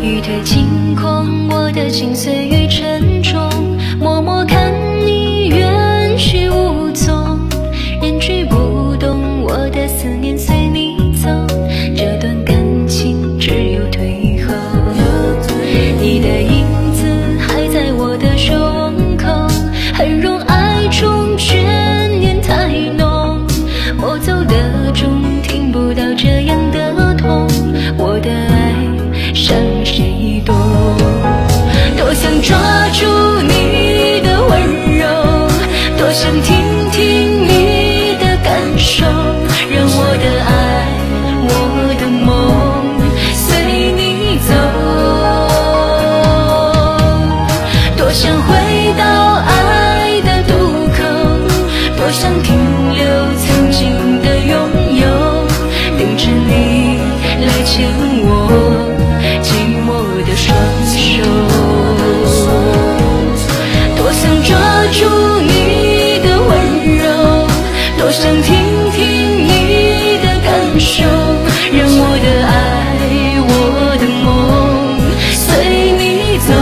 雨退轻狂，我的心碎与沉重，默默看你远去无踪，人去不动，我的思念随你走，这段感情只有退后。你的影子还在我的胸口，很容爱中眷恋太浓，我走的中听不到这样的痛，我的爱伤谁懂？多想抓住你的温柔，多想听听你的感受，让我的爱，我的梦随你走。多想回到爱的渡口，多想停留曾经的拥有，等着你来牵我寂寞的双手。多想抓住你的温柔，多想听听你的感受，让我的爱，我的梦随你走。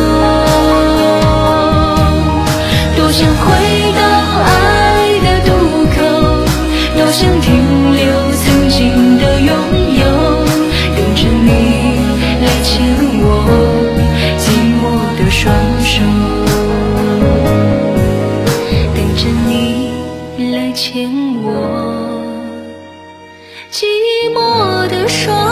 多想回到爱的渡口，多想停留曾经的拥有，等着你来牵我寂寞的双手，等着你来牵我寂寞的双手。